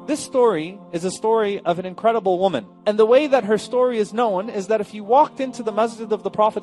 This story is a story of an incredible woman. And the way that her story is known is that if you walked into the masjid of the Prophet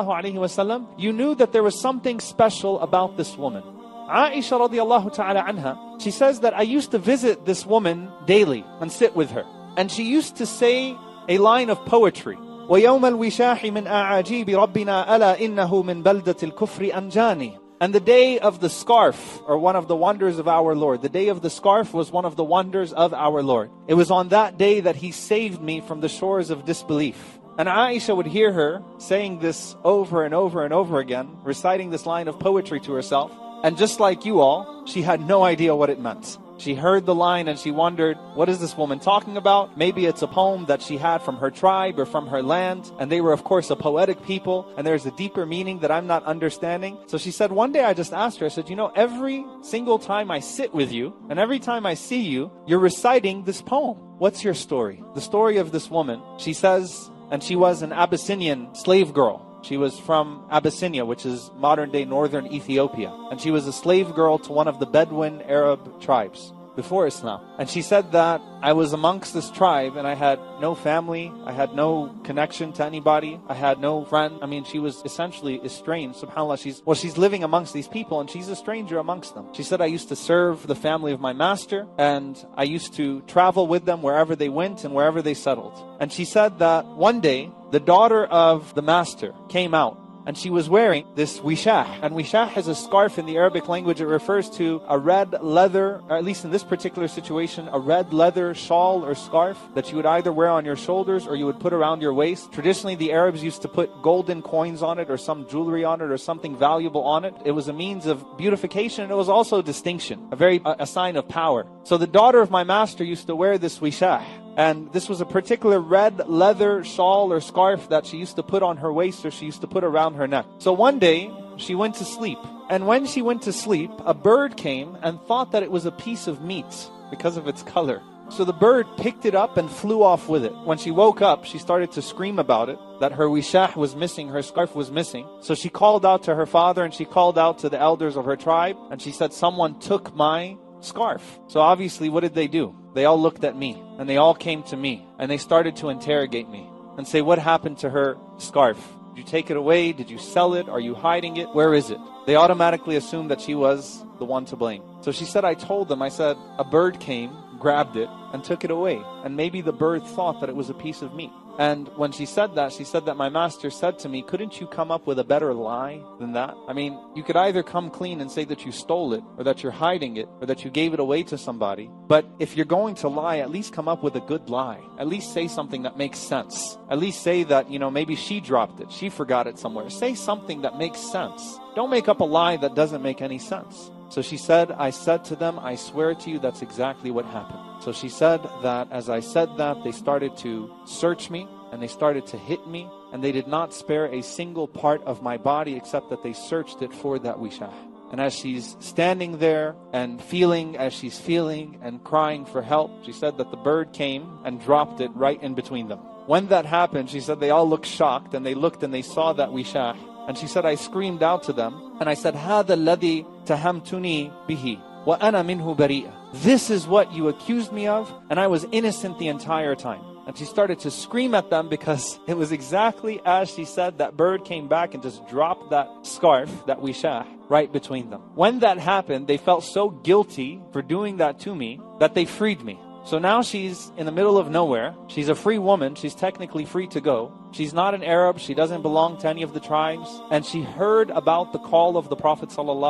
ﷺ, you knew that there was something special about this woman. Aisha radiallahu ta'ala anha, she says that I used to visit this woman daily and sit with her. And she used to say a line of poetry. وَيَوْمَ الْوِشَاحِ مِنْ أَعَاجِيبِ رَبِّنَا أَلَا إِنَّهُ مِنْ بَلْدَةِ الْكُفْرِ أَنْجَانِي. And the day of the scarf, or one of the wonders of our Lord. The day of the scarf was one of the wonders of our Lord. It was on that day that He saved me from the shores of disbelief. And Aisha would hear her saying this over and over and over again, reciting this line of poetry to herself. And just like you all, she had no idea what it meant. She heard the line and she wondered, what is this woman talking about? Maybe it's a poem that she had from her tribe or from her land. And they were, of course, a poetic people. And there's a deeper meaning that I'm not understanding. So she said, one day I just asked her, I said, you know, every single time I sit with you and every time I see you, you're reciting this poem. What's your story? The story of this woman, she says, and she was an Abyssinian slave girl. She was from Abyssinia, which is modern-day northern Ethiopia. And she was a slave girl to one of the Bedouin Arab tribes before Islam. And she said that I was amongst this tribe and I had no family, I had no connection to anybody, I had no friend. I mean, she was essentially estranged. SubhanAllah, she's living amongst these people and she's a stranger amongst them. She said, I used to serve the family of my master and I used to travel with them wherever they went and wherever they settled. And she said that one day, the daughter of the master came out and she was wearing this wishah. And wishah is a scarf in the Arabic language. It refers to a red leather, or at least in this particular situation, a red leather shawl or scarf that you would either wear on your shoulders or you would put around your waist. Traditionally, the Arabs used to put golden coins on it or some jewelry on it or something valuable on it. It was a means of beautification and it was also distinction, a sign of power. So the daughter of my master used to wear this wishah. And this was a particular red leather shawl or scarf that she used to put on her waist or she used to put around her neck. So one day, she went to sleep. And when she went to sleep, a bird came and thought that it was a piece of meat because of its color. So the bird picked it up and flew off with it. When she woke up, she started to scream about it, that her wishah was missing, her scarf was missing. So she called out to her father and she called out to the elders of her tribe. And she said, someone took my scarf. So obviously, what did they do? They all looked at me and they all came to me and they started to interrogate me and say, what happened to her scarf? Did you take it away? Did you sell it? Are you hiding it? Where is it? They automatically assumed that she was the one to blame. So she said, I told them, I said, a bird came, grabbed it and took it away. And maybe the bird thought that it was a piece of meat. And when she said that my master said to me, couldn't you come up with a better lie than that? I mean, you could either come clean and say that you stole it, or that you're hiding it, or that you gave it away to somebody. But if you're going to lie, at least come up with a good lie. At least say something that makes sense. At least say that, maybe she dropped it, she forgot it somewhere. Say something that makes sense. Don't make up a lie that doesn't make any sense. So she said, I said to them, I swear to you, that's exactly what happened. So she said that as I said that, they started to search me and they started to hit me and they did not spare a single part of my body except that they searched it for that wishah. And as she's standing there and feeling as she's feeling and crying for help, she said that the bird came and dropped it right in between them. When that happened, she said they all looked shocked and they looked and they saw that wishah. And she said, I screamed out to them and I said, هَذَا الَّذِي تَهَمْتُنِي بِهِ وَأَنَا مِنْهُ بَرِيئًا. This is what you accused me of and I was innocent the entire time. And she started to scream at them because it was exactly as she said, that bird came back and just dropped that scarf, that wishah, right between them. When that happened, they felt so guilty for doing that to me that they freed me. So now she's in the middle of nowhere. She's a free woman. She's technically free to go. She's not an Arab. She doesn't belong to any of the tribes. And she heard about the call of the Prophet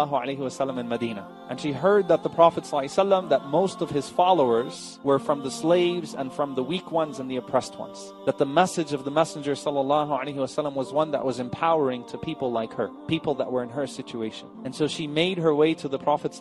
ﷺ in Medina. And she heard that the Prophet ﷺ, that most of his followers were from the slaves and from the weak ones and the oppressed ones. That the message of the Messenger ﷺ was one that was empowering to people like her, people that were in her situation. And so she made her way to the Prophet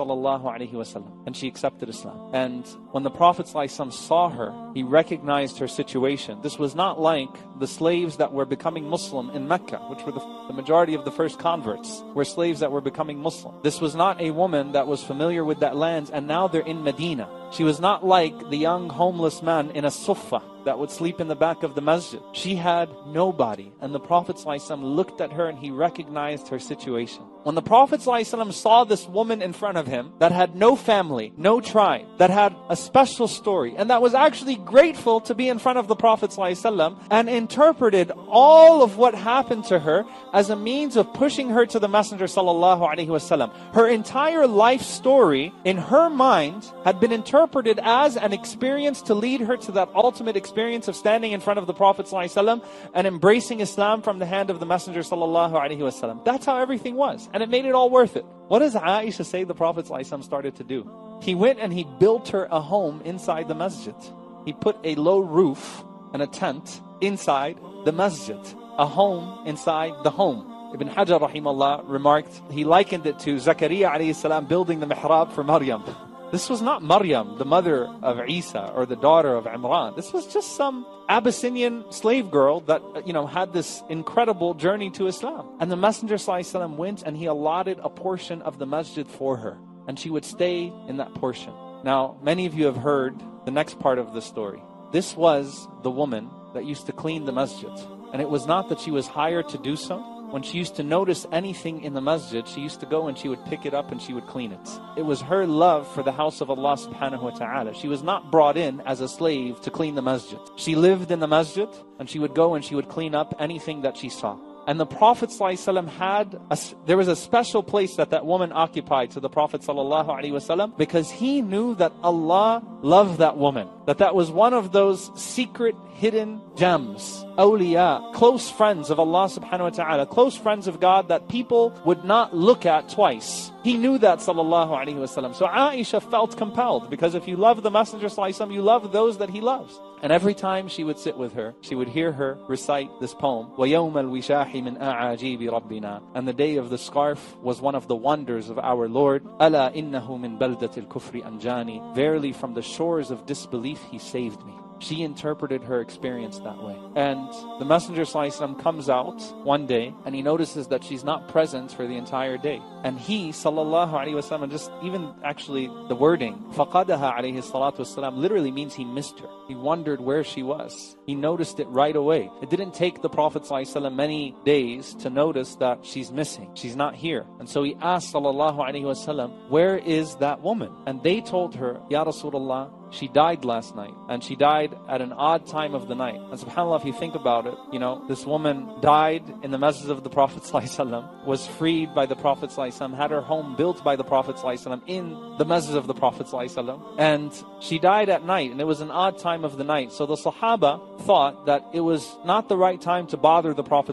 ﷺ and she accepted Islam. And when the Prophet ﷺ saw her, he recognized her situation. This was not like the slaves that were becoming Muslim in Mecca, which were the majority of the first converts, were slaves that were becoming Muslim. This was not a woman that was familiar with that land, and now they're in Medina. She was not like the young homeless man in a sufa that would sleep in the back of the masjid. She had nobody, and the Prophet ﷺ looked at her and he recognized her situation. When the Prophet ﷺ saw this woman in front of him that had no family, no tribe, that had a special story, and that was actually grateful to be in front of the Prophet ﷺ, and interpreted all of what happened to her as a means of pushing her to the Messenger ﷺ. Her entire life story in her mind had been interpreted as an experience to lead her to that ultimate experience of standing in front of the Prophet ﷺ and embracing Islam from the hand of the Messenger ﷺ. That's how everything was. And it made it all worth it. What does Aisha say the Prophet ﷺ started to do? He went and he built her a home inside the masjid. He put a low roof and a tent inside the masjid. A home inside the home. Ibn Hajar rahimahullah remarked, he likened it to Zakaria alayhi salam building the mihrab for Maryam. This was not Maryam, the mother of Isa or the daughter of Imran. This was just some Abyssinian slave girl that, had this incredible journey to Islam. And the Messenger ﷺ went and he allotted a portion of the masjid for her. And she would stay in that portion. Now, many of you have heard the next part of the story. This was the woman that used to clean the masjid. And it was not that she was hired to do so. When she used to notice anything in the masjid, she used to go and she would pick it up and she would clean it. It was her love for the house of Allah subhanahu wa ta'ala. She was not brought in as a slave to clean the masjid. She lived in the masjid and she would go and she would clean up anything that she saw. And the Prophet ﷺ there was a special place that woman occupied to the Prophet ﷺ because he knew that Allah loved that woman. That was one of those secret hidden gems, awliya, close friends of Allah subhanahu wa ta'ala, close friends of God that people would not look at twice. He knew that sallallahu alaihi wasallam. So Aisha felt compelled because if you love the Messenger sallallahu alaihi wasallam, you love those that he loves. And every time she would sit with her, she would hear her recite this poem, وَيَوْمَ الْوِشَاحِ مِنْ أَعَاجِيبِ رَبِّنَا. And the day of the scarf was one of the wonders of our Lord. أَلَا إِنَّهُ مِنْ بَلْدَةِ الْكُفْرِ أَنْجَانِي. Verily from the shores of disbelief he saved me. She interpreted her experience that way. And the Messenger ﷺ comes out one day and he notices that she's not present for the entire day. And he ﷺ, just even actually the wording, فَقَدَهَا عَلَيْهِ الصَّلَاةُ وَالسَّلَامُ, literally means he missed her. He wondered where she was. He noticed it right away. It didn't take the Prophet ﷺ many days to notice that she's missing. She's not here. And so he asked ﷺ, where is that woman? And they told her, Ya Rasulullah, she died last night, and she died at an odd time of the night. And subhanAllah, if you think about it, this woman died in the masjid of the Prophet ﷺ, was freed by the Prophet ﷺ, had her home built by the Prophet ﷺ in the masjid of the Prophet ﷺ, and she died at night, and it was an odd time of the night. So the Sahaba thought that it was not the right time to bother the Prophet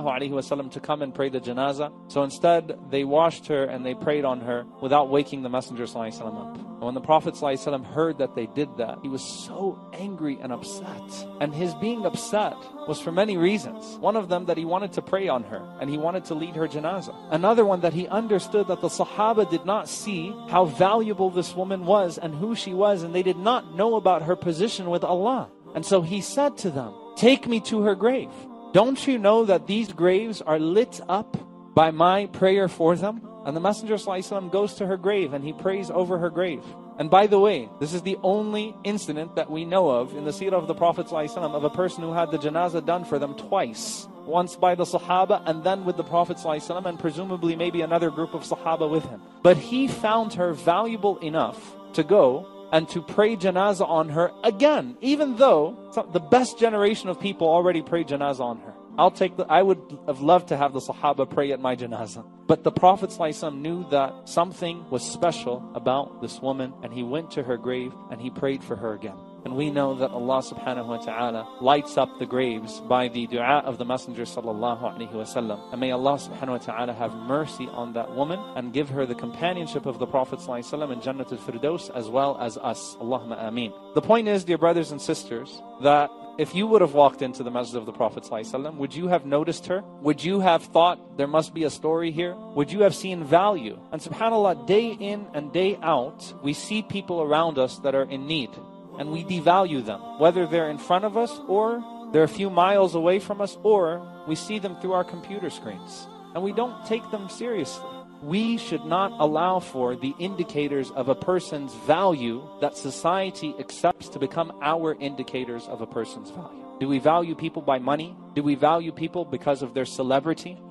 ﷺ to come and pray the janazah. So instead, they washed her and they prayed on her without waking the Messenger ﷺ up. And when the Prophet ﷺ heard that they did that, he was so angry and upset. And his being upset was for many reasons. One of them that he wanted to pray on her and he wanted to lead her janazah. Another one that he understood that the Sahaba did not see how valuable this woman was and who she was, and they did not know about her position with Allah. And so he said to them, take me to her grave. Don't you know that these graves are lit up by my prayer for them? And the Messenger ﷺ goes to her grave and he prays over her grave. And by the way, this is the only incident that we know of in the seerah of the Prophet ﷺ of a person who had the janazah done for them twice. Once by the Sahaba and then with the Prophet ﷺ, and presumably maybe another group of Sahaba with him. But he found her valuable enough to go and to pray janazah on her again, even though the best generation of people already prayed janazah on her. I would have loved to have the Sahaba pray at my janazah. But the Prophet ﷺ knew that something was special about this woman, and he went to her grave and he prayed for her again. And we know that Allah subhanahu wa ta'ala lights up the graves by the dua of the Messenger sallallahu alaihi wasallam. And may Allah subhanahu wa ta'ala have mercy on that woman and give her the companionship of the Prophet sallallahu alaihi wasallam in Jannatul Firdaus as well as us. Allahumma ameen. The point is, dear brothers and sisters, that if you would have walked into the masjid of the Prophet ﷺ, would you have noticed her? Would you have thought there must be a story here? Would you have seen value? And subhanAllah, day in and day out, we see people around us that are in need. And we devalue them, whether they're in front of us or they're a few miles away from us, or we see them through our computer screens. And we don't take them seriously. We should not allow for the indicators of a person's value that society accepts to become our indicators of a person's value. Do we value people by money? Do we value people because of their celebrity?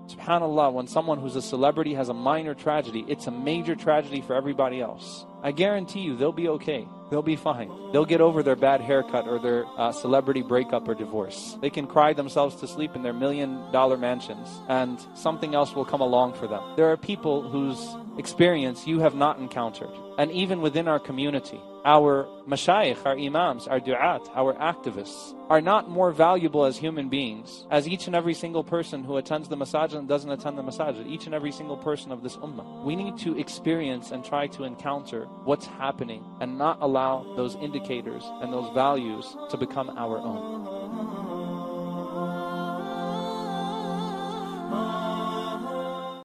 SubhanAllah, when someone who's a celebrity has a minor tragedy, it's a major tragedy for everybody else. I guarantee you they'll be okay. They'll be fine. They'll get over their bad haircut or their celebrity breakup or divorce. They can cry themselves to sleep in their $1 million mansions and something else will come along for them. There are people whose experience you have not encountered. And even within our community, our mashayikh, our imams, our du'at, our activists are not more valuable as human beings as each and every single person who attends the masajid and doesn't attend the masajid, each and every single person of this ummah. We need to experience and try to encounter what's happening and not allow those indicators and those values to become our own.